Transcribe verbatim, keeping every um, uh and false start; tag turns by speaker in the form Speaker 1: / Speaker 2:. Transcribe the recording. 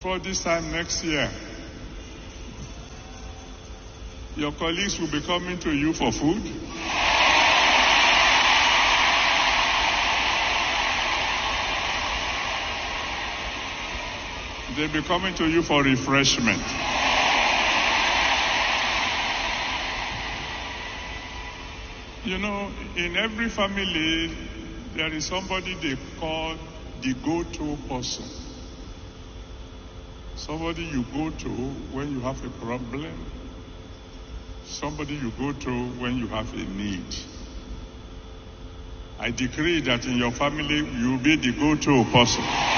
Speaker 1: before this time next year, your colleagues will be coming to you for food. They'll be coming to you for refreshment. You know, in every family, there is somebody they call the go-to person. Somebody you go to when you have a problem. Somebody you go to when you have a need. I decree that in your family, you will be the go-to person.